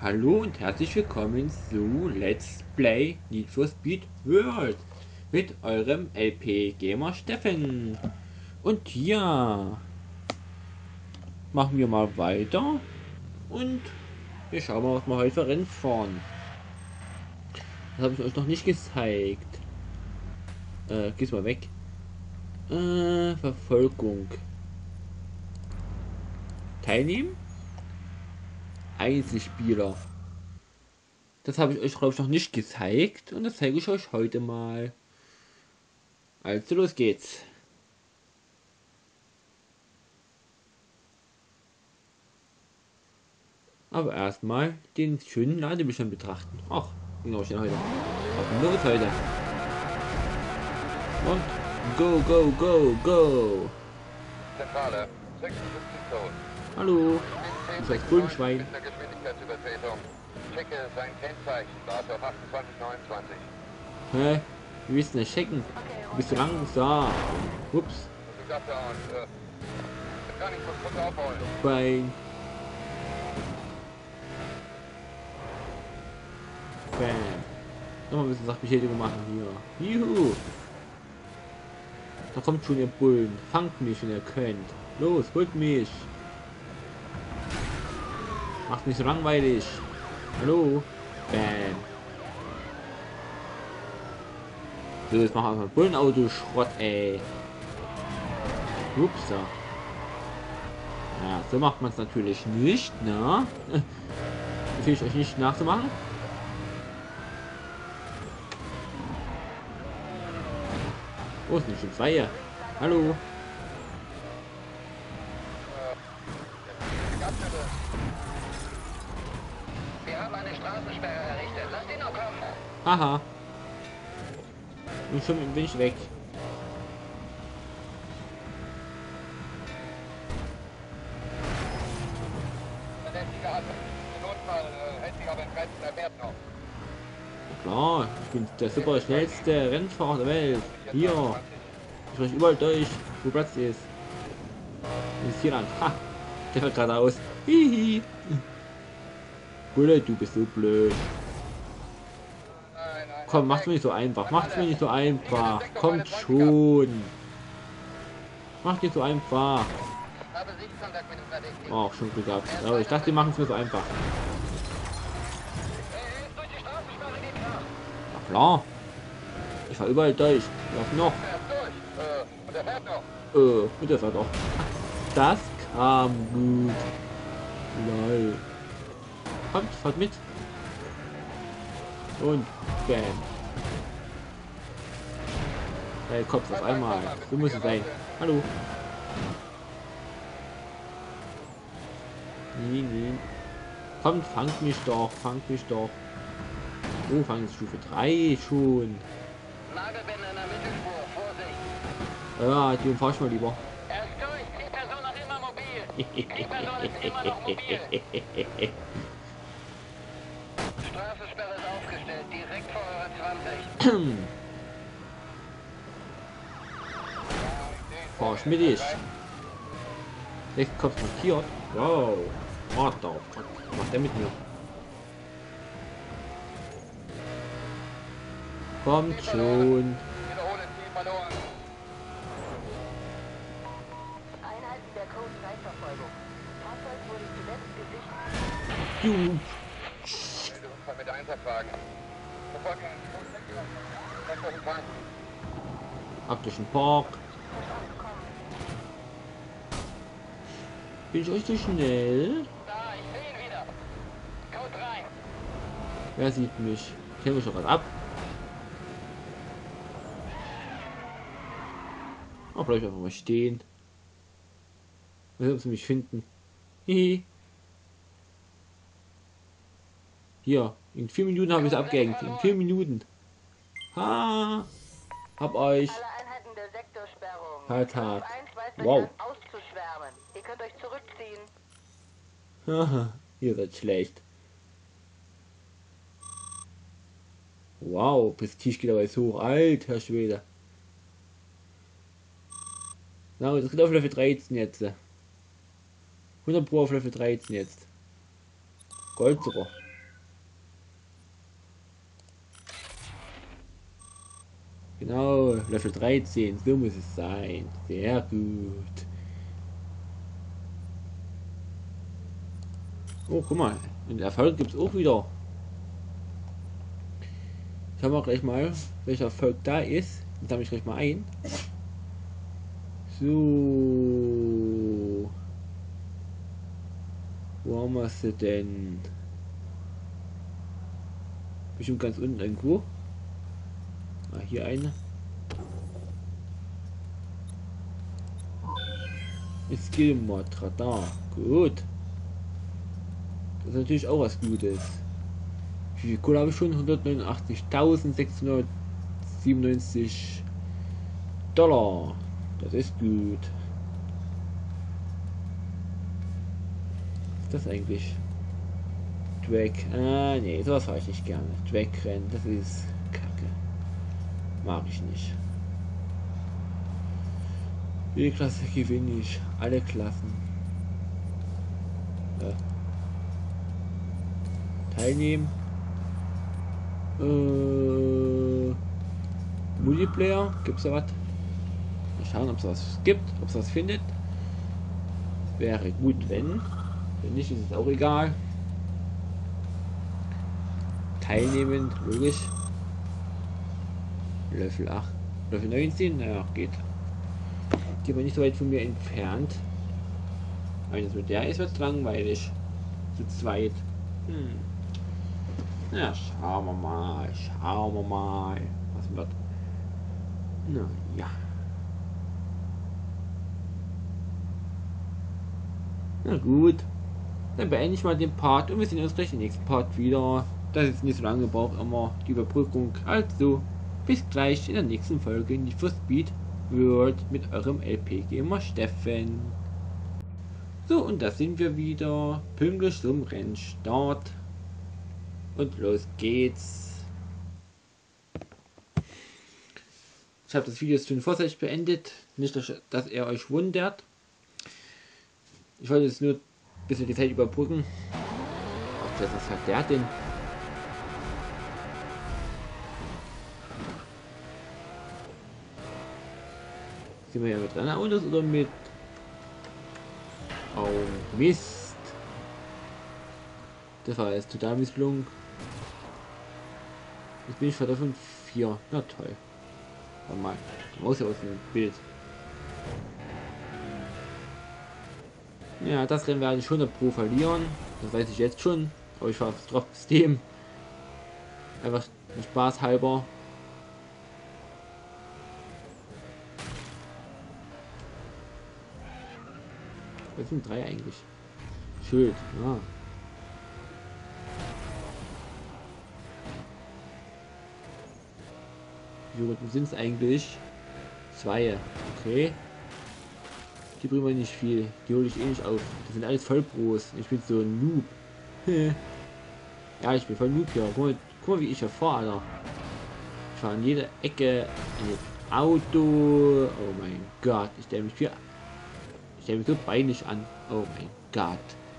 Hallo und herzlich willkommen zu Let's Play Need for Speed World mit eurem LP Gamer Steffen. Und ja, machen wir mal weiter und wir schauen mal, was wir heute für Rennen fahren. Das habe ich euch noch nicht gezeigt. Geh's mal weg. Verfolgung. Teilnehmen? Einzelspieler. Das habe ich euch, glaube ich, noch nicht gezeigt und das zeige ich euch heute mal. Also los geht's. Aber erstmal den schönen Ladebildschirm betrachten. Ach, genau, schon heute. Was los heute? Und go, go, go, go. Zentrale, 56 Zoll. Hallo, du scheiß Bullenschwein. Mit einer Geschwindigkeitsübertretung. Checke sein Kennzeichen, Warte auf 2829. Hä? Wir müssen das checken. Du bist so langsam. Ups. Was gesagt und kann ich von kurz aufholen. Bein. Bam. Nochmal ein bisschen Sachbeschädigung machen hier. Juhu. Da kommt schon ihr Bullen. Fangt mich, wenn ihr könnt. Los, holt mich. Macht mich so langweilig. Hallo. Bam. So, jetzt machen wir mal Bullenauto Schrott, ey. Ups. Ja, so macht man es natürlich nicht, ne? Empfehle ich euch nicht nachzumachen. Oh, es sind schon zwei hier. Hallo. Wir haben eine Straßensperre errichtet. Lasst ihn noch kommen. Haha. Und schon bin ich weg. Verdächtiger hat im Notfall hält sich auf den Grenzen, er fährt noch. Klar, ich bin der super schnellste Rennfahrer der Welt. Hier. Ich spreche überall durch, wo Platz ist. Ist hier lang. Ha. Der fällt gerade aus. Hihi. Bulle, du bist so blöd. Nein, Komm, macht's mir nicht so einfach. Macht's mir nicht so einfach. Kommt schon. Macht nicht so einfach. habe Sichtkontakt mit dem Verdächtigen. Oh, schon Glück gehabt. Aber ich dachte, die machen es mir so einfach. Durch die Straßensperre geht klar. Na klar. Ich fahr überall durch. Was noch? Er ist durch. Und er fährt noch. Und das war doch. Das kam gut. Lol. Kommt, fahrt mit. Und bam. Hey, Kopf auf einmal. So muss es sein. Hallo. Nee. Kommt, fangt mich doch, fangt mich doch. Oh, fangen Stufe 3 schon. Nagelbänder in der Mittelspur. Vorsicht. Ja, die umfahr ich mal lieber. Er ist durch. Die Person noch immer mobil. Die Person ist immer noch mobil. Straßensperre ist aufgestellt. Direkt vor eurer 20. Fahr ich mit dich. 6 Kopf markiert. Wow. What the fuck? Was macht der mit mir? Kommt schon. Wiederhole Ziel verloren. Einheiten der Code-Zeitverfolgung. Fahrzeug wurde zuletzt gesichtet. Juhu. Melde Unfall mit Einsatzwagen. Verfolgen. Praktischen Park. Bin ich euch so schnell? Da, ich sehe ihn wieder. Code rein. Wer sieht mich? Kennen wir schon gerade ab. Oh, bleib einfach mal stehen. Mal sehen, ob sie mich finden. Hihi. Hier, in 4 Minuten habe ich es abgehängt. In 4 Minuten. Ha! Hab euch. Alle Einheiten der Sektorsperrung. Halt. Code 1 weist euch Wow. an, auszuschwärmen. Ihr könnt euch zurückziehen. Haha, ihr seid schlecht. Wow, Prestige geht aber jetzt hoch. Alter Schwede. Na, das geht auf Level 13 jetzt. 100 Pro auf Level 13 jetzt. Gold sogar. Genau, Level 13, so muss es sein. Sehr gut. Oh, guck mal, und Erfolg gibt es auch wieder. Schauen wir gleich mal, welcher Erfolg da ist. Dann sammle ich gleich mal ein. So. Wo haben wir sie denn? Bestimmt ganz unten irgendwo. Ah, hier eine. Skill-Mod, Radar. Gut. Das ist natürlich auch was Gutes. Wie viel Kohle habe ich schon? 189.697 Dollar. Das ist gut. Was ist das eigentlich? Drag. Ah, nee, sowas fahre ich nicht gerne. Drag-Rennen, das ist Kacke. Mag ich nicht. Die Klasse gewinne ich. Alle Klassen. Teilnehmen. Multiplayer. Gibt's da was? Mal schauen, ob es was gibt, ob es was findet. Wäre gut, wenn. Wenn nicht, ist es auch egal. Teilnehmen, logisch. Level 8. Level 19, naja, geht. Die aber nicht so weit von mir entfernt. Wenn es mit der ist, wird langweilig. Zu zweit. Ja, schauen wir mal. Schauen wir mal. Was wird. Na ja. Na gut. Dann beende ich mal den Part und wir sehen uns gleich im nächsten Part wieder. Das ist nicht so lange gebraucht, immer die Überbrückung. Also, bis gleich in der nächsten Folge Need for Speed World mit eurem LP-Gamer Steffen. So, und da sind wir wieder. Pünktlich zum Rennstart. Und los geht's. Ich habe das Video jetzt schon vorzeitig beendet. Nicht, dass ihr euch wundert. Ich wollte jetzt nur ein bisschen die Zeit überbrücken. Ach, was hat der denn? Sind wir ja mit Rennerautos oder mit... Oh, Mist. Das war jetzt total Misslungen. Jetzt bin ich vor der 5-4. Na toll. Warte mal. Raus aus dem Bild. Ja, das Rennen werde ich 100 Pro verlieren. Das weiß ich jetzt schon. Aber ich fahre trotzdem. Einfach Spaß halber. Was sind 3 eigentlich? Schild, ja. Wie viele Runden sind es eigentlich? 2. Okay. Die bringen mir nicht viel. Die hole ich eh nicht auf. Das sind alles Vollpros. Ich bin so ein Noob. Ja, ich bin voll Noob hier. Guck mal, wie ich hier fahre, Alter. Ich fahre an jeder Ecke ein Auto. Oh mein Gott. Ich stelle mich so peinlich an. Oh mein Gott.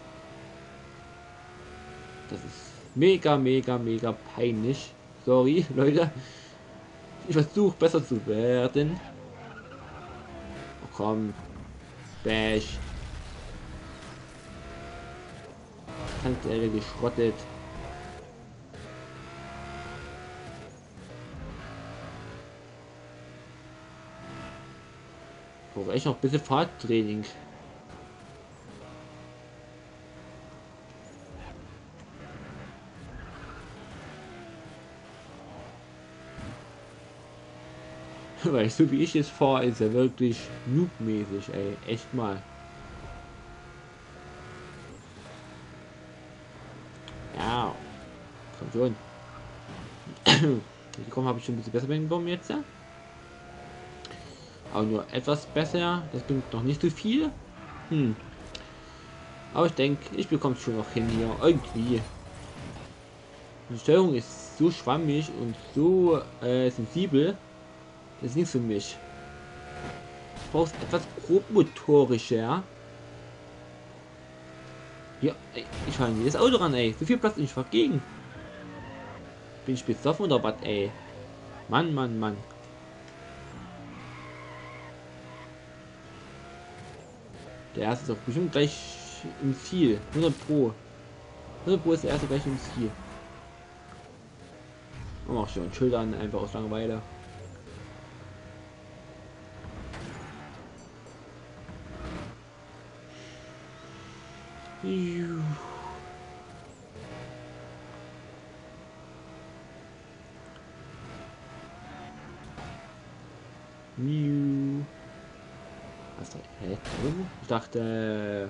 Das ist mega, mega, mega peinlich. Sorry, Leute. Ich versuche besser zu werden. Oh, komm. Bash. Tankstelle geschrottet. Brauche echt noch ein bisschen Fahrtraining. Weil so wie ich es fahre, ist er wirklich noobmäßig, ey. Echt mal. Ja. Komm schon. Komm, habe ich schon ein bisschen besser hinbekommen jetzt. Ja? Aber nur etwas besser. Das bringt noch nicht so viel. Aber ich denke, ich bekomme es schon noch hin hier. Irgendwie. Die Steuerung ist so schwammig und so sensibel. Das ist nichts für mich. Ich brauche etwas grobmotorischer. Ja, ey, ich fahre in jedes Auto ran, ey. So viel Platz und ich fahr gegen. Bin ich besoffen oder was, ey? Mann, Mann, Mann. Der erste ist doch bestimmt gleich im Ziel. 100 Pro. 100 Pro ist der erste gleich im Ziel. Und auch schon ein Schild an, einfach aus Langeweile. Juh. Juh. Was da? Hä? Ich dachte.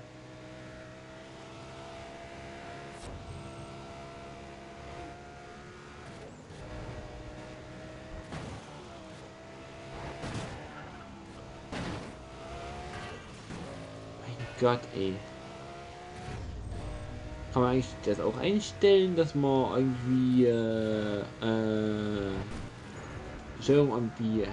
Mein Gott, ey. Kann man eigentlich das auch einstellen, dass man irgendwie Steuerung irgendwie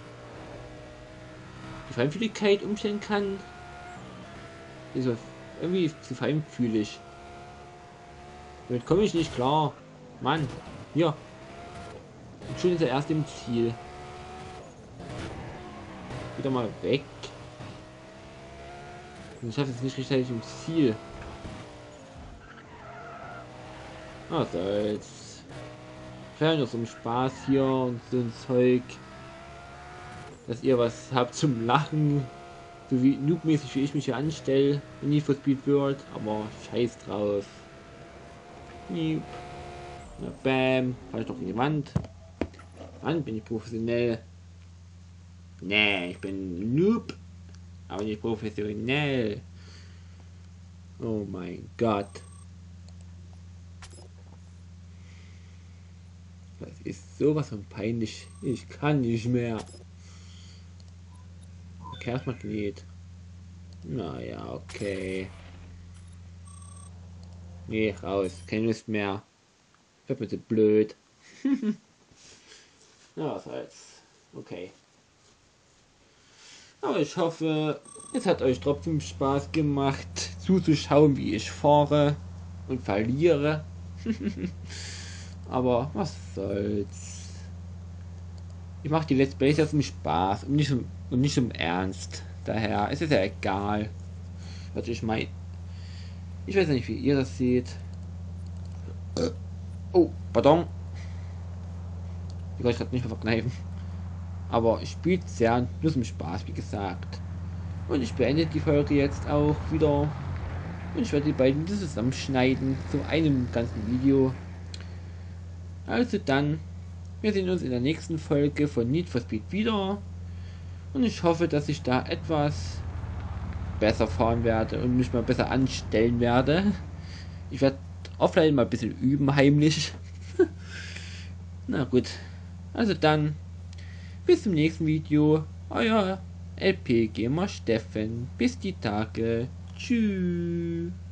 die Feinfühligkeit umstellen kann? Ist irgendwie zu feinfühlig. Damit komme ich nicht klar. Mann, hier. Und schon ist er erst im Ziel. Wieder mal weg. Ich schaffe es nicht rechtzeitig im Ziel. Was soll's. Fern noch so ein Spaß hier und so ein Zeug. Dass ihr was habt zum Lachen. So wie noobmäßig wie ich mich hier anstelle. In Need for Speed World. Aber scheiß drauf. Noob. Na bam. Fall ich doch in die Wand. Mann, bin ich professionell. Nee, ich bin Noob. Aber nicht professionell. Oh mein Gott. Das ist sowas von peinlich. Ich kann nicht mehr. Verkehrsmagnet. Naja, okay. Nee, raus. Keine Lust mehr. Wird mir so blöd. Na, was soll's. Okay. Aber ich hoffe, es hat euch trotzdem Spaß gemacht, zuzuschauen, wie ich fahre und verliere. Aber was soll's. Ich mache die Let's Plays jetzt zum Spaß und nicht zum Ernst. Daher ist es ja egal, was ich meine. Ich weiß nicht, wie ihr das seht. Oh, pardon. Ich kann ich gerade nicht mehr verkneifen. Aber ich spiele sehr nur zum Spaß, wie gesagt. Und ich beende die Folge jetzt auch wieder. Und ich werde die beiden zusammenschneiden zu einem ganzen Video. Also dann, wir sehen uns in der nächsten Folge von Need for Speed wieder. Und ich hoffe, dass ich da etwas besser fahren werde und mich mal besser anstellen werde. Ich werde offline mal ein bisschen üben, heimlich. Na gut. Also dann, bis zum nächsten Video. Euer LP Gamer Steffen. Bis die Tage. Tschüss.